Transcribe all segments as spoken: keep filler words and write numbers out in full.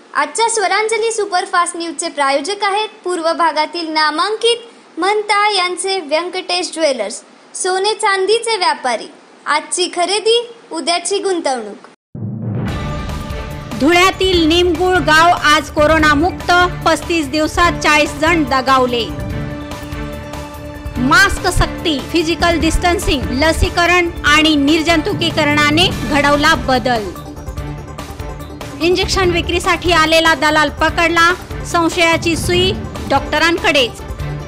आजच्या स्वरांजली सुपरफास्ट न्यूजचे प्रायोजक आहेत पूर्व भागातील नामांकित म्हणता यांचे व्यंकटेश ज्वेलर्स, सोने चांदीचे व्यापारी। आजची खरेदी उद्याची गुंतवणूक। धुळ्यातील निमगुळ गाव आज कोरोना मुक्त, पस्तीस दिवसात चाळीस जण दगावले। मास्क सक्ती, फिजिकल डिस्टन्सिंग, लसीकरण आणि निर्जंतुकीकरणाने घडवला बदल। इंजेक्शन विक्रीसाठी आलेला दलाल पकडला, संशयाची सुई डॉक्टरांकडेच।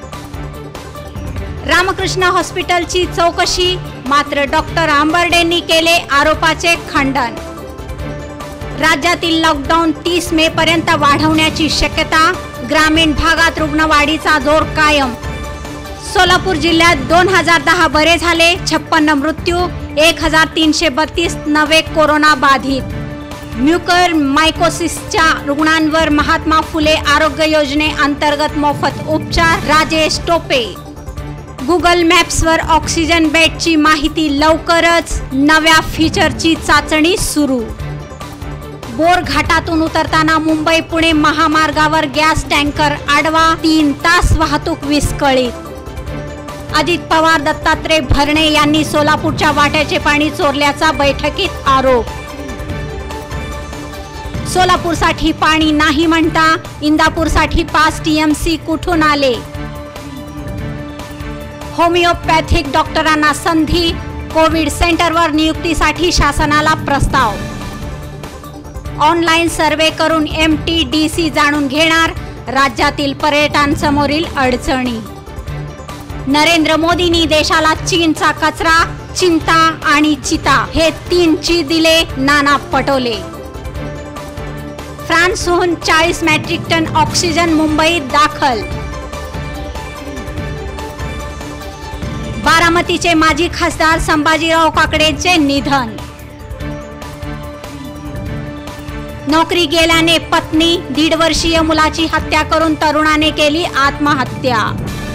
रामकृष्ण हॉस्पिटलची चौकशी, मात्र डॉक्टर आंबर्डेंनी केले आरोपाचे खंडन। राज्यातील लॉकडाऊन तीस मे पर्यंत वाढवण्याची शक्यता, ग्रामीण भागात रुग्णवाढीचा जोर कायम। सोलापूर जिल्ह्यात दोन हजार दहा बरे झाले, छप्पन्न मृत्यू, एक हजार तीनशे बत्तीस नवे कोरोना बाधित। म्युकर मायकोसिसच्या रुग्णांवर महात्मा फुले आरोग्य योजने अंतर्गत मोफत उपचार। राजेश टोपे। गुगल मॅप्सवर ऑक्सिजन बेडची माहिती लवकरच, नव्या फीचरची चाचणी सुरू। बोर घाटातून उतरताना मुंबई पुणे महामार्गावर गॅस टँकर आडवा, तीन तास वाहतूक विस्कळीत। अजित पवार दत्तात्रय भरणे यांनी सोलापूरच्या वाट्याचे पाणी चोरल्याचा बैठकीत आरोप। सोलापूरसाठी पाणी नाही म्हणता इंदापूरसाठी पाच टीएमसी कुठून आले? होमिओपॅथिक डॉक्टरांना संधी, कोविड सेंटरवर नियुक्तीसाठी शासनाला प्रस्ताव। ऑनलाईन सर्वे करून एम टी डी सी जाणून घेणार, राज्यातील पर्यटनांसमोरील अडचणी। नरेंद्र मोदींनी देशाला चीनचा कचरा, चिंता आणि चिता हे तीन ची दिले, नाना पटोले। फ्रान्सहून चाळीस मेट्रिक टन ऑक्सिजन मुंबईत दाखल। बारामतीचे माजी खासदार संभाजीराव काकडेंचे निधन। नोकरी गेल्याने पत्नी, दीड वर्षीय मुलाची हत्या करून तरुणाने केली आत्महत्या।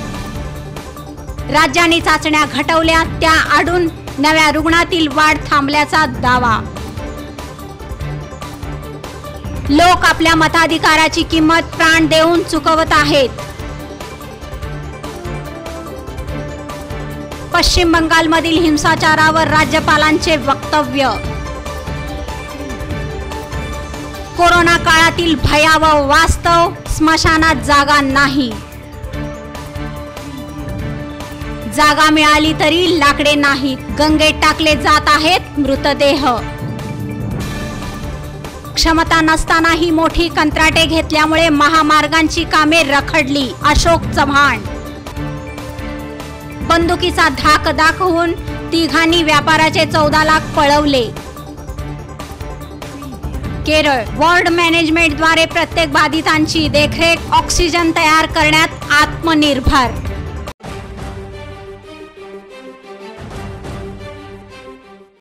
राज्याने चाचण्या घटवल्या, त्या आडून नव्या रुग्णातील वाढ थांबल्याचा दावा। लोक आपल्या मताधिकाराची किंमत प्राण देऊन चुकवत आहेत। पश्चिम बंगालमधील हिंसाचारावर राज्यपालांचे वक्तव्य। कोरोना काळातील भयावह वास्तव, स्मशानात जागा नाही। जागा मिळाली तरी लाकडे नाहीत, गंगेत टाकले जात आहेत मृतदेह। क्षमता नसतानाही मोठी कंत्राटे घेतल्यामुळे महामार्गांची कामे रखडली, अशोक चव्हाण। बंदुकीचा धाक दाखवून तिघांनी व्यापाराचे चौदा लाख पळवले। केरळ वॉर्ड मॅनेजमेंटद्वारे प्रत्येक बाधितांची देखरेख, ऑक्सिजन तयार करण्यात आत्मनिर्भर।